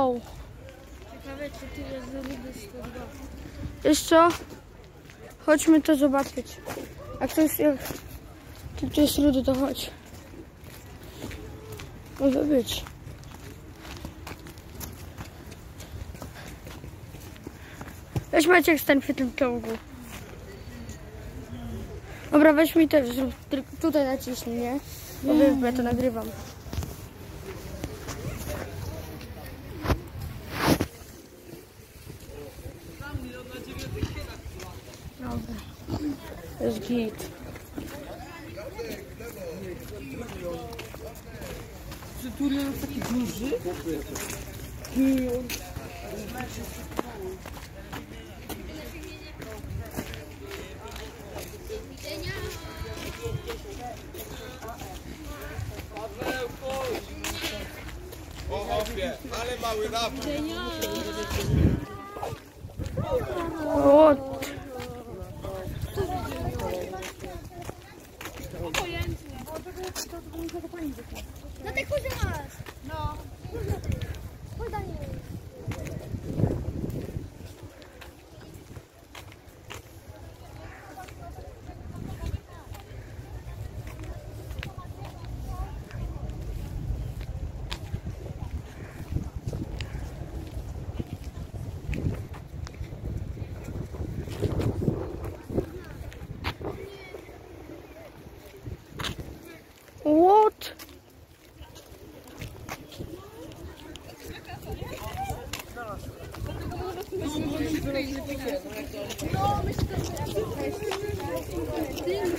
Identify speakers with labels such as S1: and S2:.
S1: Wow.
S2: Ciekawe, czy tu jest rudy 102.
S1: Wiesz co? Chodźmy to zobaczyć. Jak to jest rudy, to chodź. Może być. Weź Maciek stań przy tym ciągu. Dobra, weź mi też, tutaj naciśnij, nie? Bo ja to nagrywam. Dobra. To jest git.
S3: Czy Turian jest taki duży?
S4: O opie, ale mały napój.
S1: O,
S2: No tak chudzie masz. No. Chodź Daniel.
S1: what?
S2: No, myślę, że